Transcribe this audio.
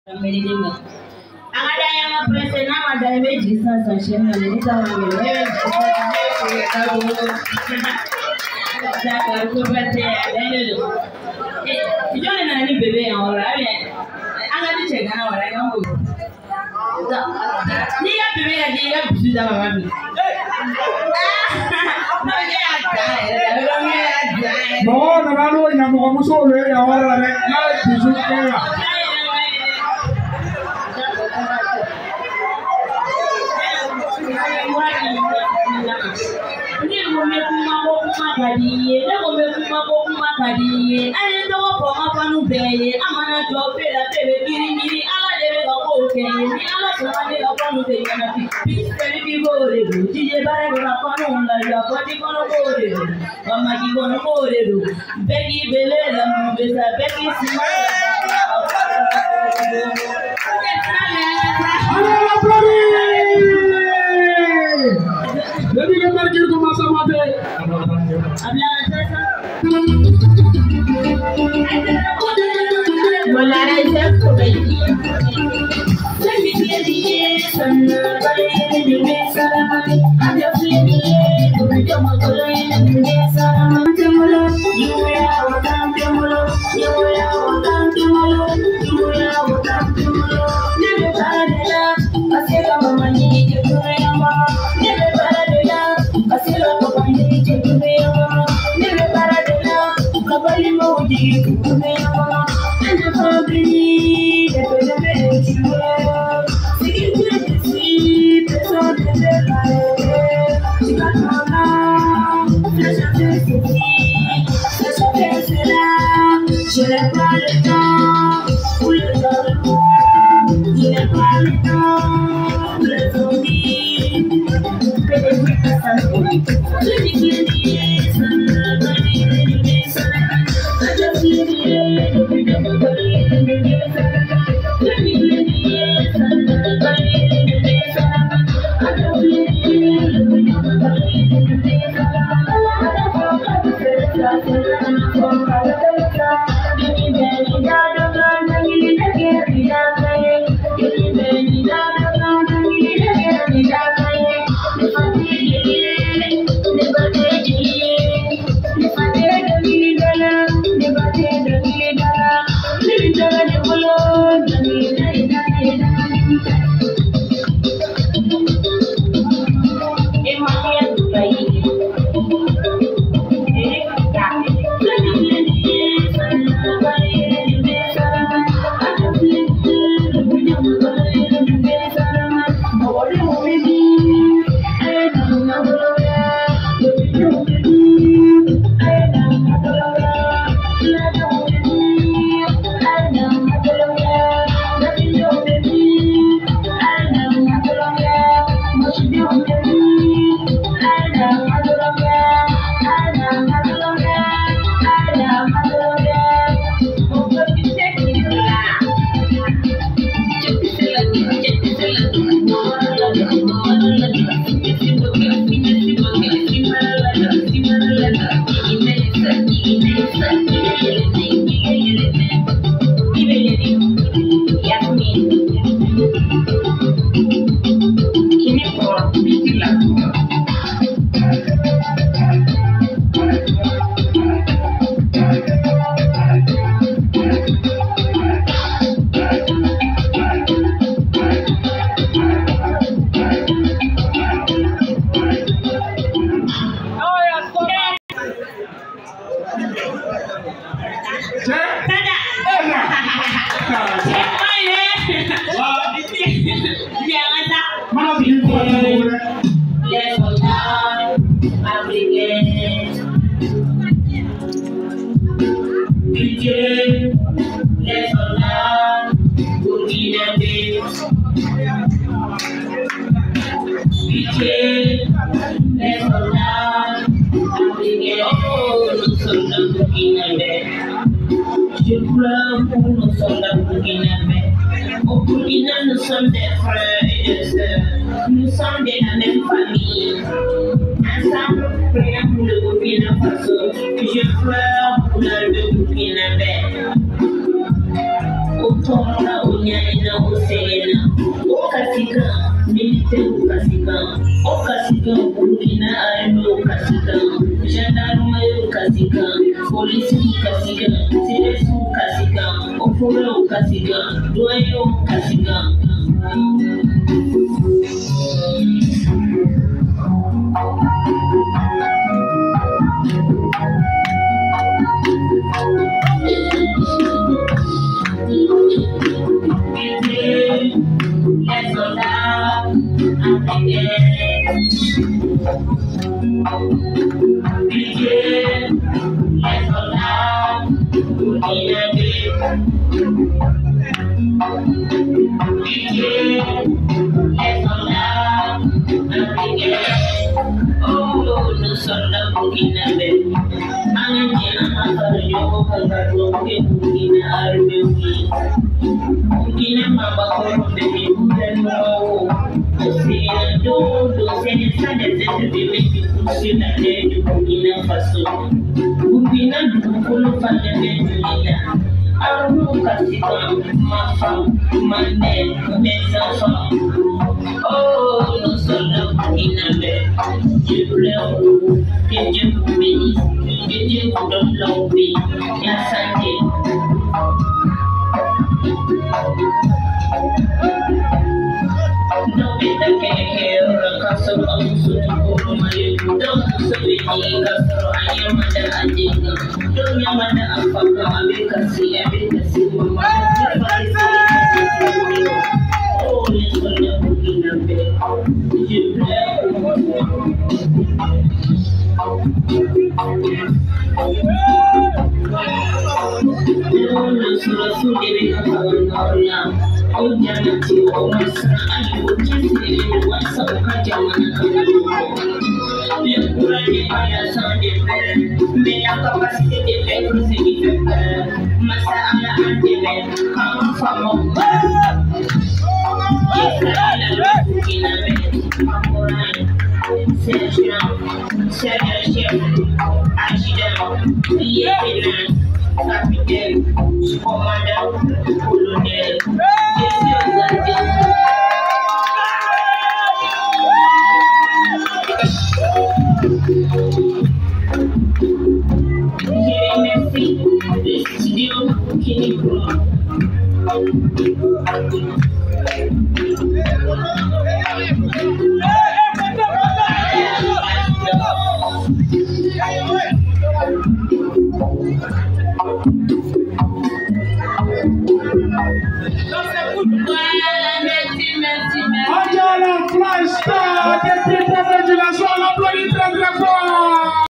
Nous sommes des frères et des sœurs, nous sommes de la même famille. Ensemble, prions pour le Burkina Faso. Je pleure pour le Burkina Faso. Au Tonga, au Niankorodougou. Kasikan, o Kasikan, Burkina Army Kasikan, Gendarme Kasikan, Police Kasikan, Citizen Kasikan, Ofuro Kasikan, Doyo Kasikan. Let's go down again. Begin. Let's go down again. Begin. Let's go down again. Oh, no, son of Burkina. I'm a young Burkina Army. Burkina Mama, baby, no. See, do say, to be making pushing a day to Burkina Faso. Burkina do full of fun. I don't know Kasikan, my farm, my name, Mesa. Oh, no, son of Burkina. You love, get you me, get you don't love me. Yes, I did. No better can hear a castle of Sutukumari. Don't say castle, I am mother Adinga. Don't your mother Afaka, Abikasi, Abikasi, oh, let's go to Burkina Faso. You